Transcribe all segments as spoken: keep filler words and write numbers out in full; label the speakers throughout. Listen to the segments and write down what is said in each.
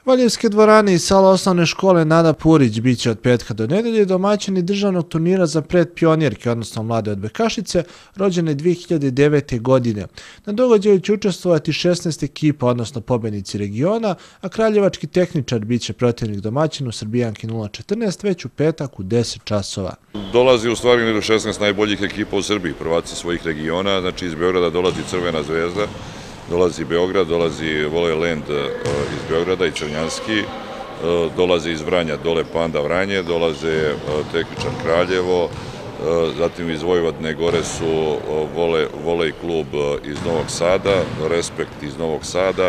Speaker 1: Valjevske dvorane i sala osnovne škole Nada Purić biće od petka do nedelje domaćini državnog turnira za predpionirke, odnosno mlade odbojkašice, rođene dve hiljade devete. godine. Na događaju će učestvovati šesnaest ekipa, odnosno pobednici regiona, a kraljevački tehničar biće protivnik domaćinu Srbijanki nula četrnaest već u petak u deset časova.
Speaker 2: Dolazi u stvari među šesnaest najboljih ekipa u Srbiji, prvaci svojih regiona, znači iz Beograda dolazi Crvena zvezda, dolazi Beograd, dolazi Voleland iz Beograda i Crnjanski, dolaze iz Vranja dole Panda Vranje, dolaze Tehničar Kraljevo, zatim iz Vojvodine gore su Volej klub iz Novog Sada, Respekt iz Novog Sada.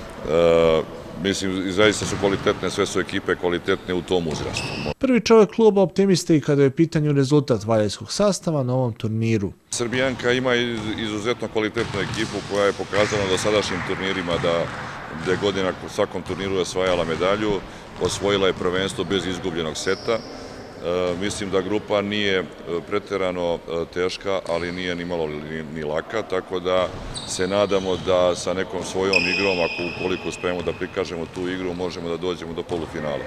Speaker 2: Mislim, zaista su kvalitetne, sve su ekipe kvalitetne u tom uzrastu.
Speaker 1: Prvi čovjek kluba optimista i kada je u pitanju rezultat valjevskog sastava na ovom turniru.
Speaker 2: Srbijanka ima izuzetno kvalitetnu ekipu koja je pokazala na dosadašnjim turnirima da je godina u svakom turniru osvajala medalju, osvojila je prvenstvo bez izgubljenog seta. Mislim da grupa nije preterano teška, ali nije ni malo ni laka, tako da se nadamo da sa nekom svojom igrom, ako ukoliko uspemo da prikažemo tu igru, možemo da dođemo do polufinala.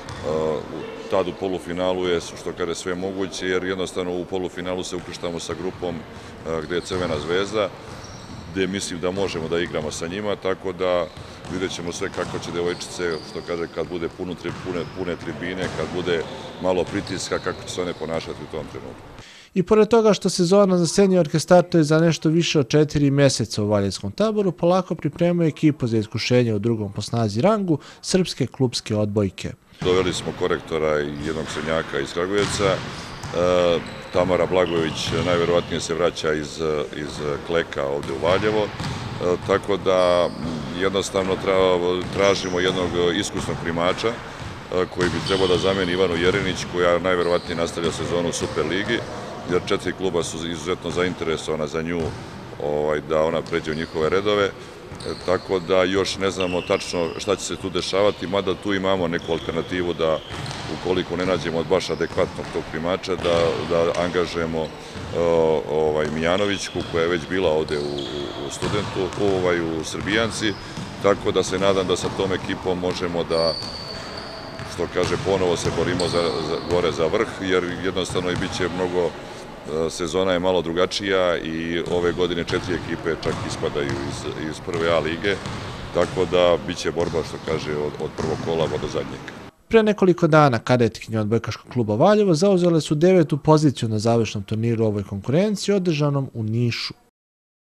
Speaker 2: Tad u polufinalu je, što kaže, sve moguće, jer jednostavno u polufinalu se ukrštamo sa grupom gde je Crvena zvezda, gde mislim da možemo da igramo sa njima, tako da vidjet ćemo sve kako će devojčice, što kaže, kad bude pune tribine, kad bude malo pritiska, kako će se one ponašati u tom trenutku.
Speaker 1: I pored toga što sezona za seniorke startuje za nešto više od četiri meseca u Valjevskom taboru, polako pripremaju ekipu za iskušenje u drugom po snazi rangu srpske klubske odbojke.
Speaker 2: Doveli smo korektora i jednog srednjaka iz Kragujevca. Tamara Blagojević najverovatnije se vraća iz Kleka ovde u Valjevo, tako da jednostavno tražimo jednog iskusnog primača koji bi trebao da zameni Ivanu Jerinić, koja najverovatnije nastavlja sezonu u Superligi, jer četiri kluba su izuzetno zainteresovana za nju da ona pređe u njihove redove, tako da još ne znamo tačno šta će se tu dešavati, mada tu imamo neku alternativu da ukoliko ne nađemo baš adekvatnog tog primača, da angažujemo Mijanovićku, koja je već bila ovde u Studentu, u Srbijanci, tako da se nadam da sa tom ekipom možemo da, što kaže, ponovo se borimo gore za vrh, jer jednostavno i bit će mnogo, sezona je malo drugačija i ove godine četiri ekipe čak ispadaju iz prve A lige, tako da bit će borba, što kaže, od prvog kola do zadnjeg.
Speaker 1: Pre nekoliko dana kadetkinje odbojkaškog kluba Valjevo zauzele su devetu poziciju na završnom turniru ovoj konkurenciji održanom u Nišu.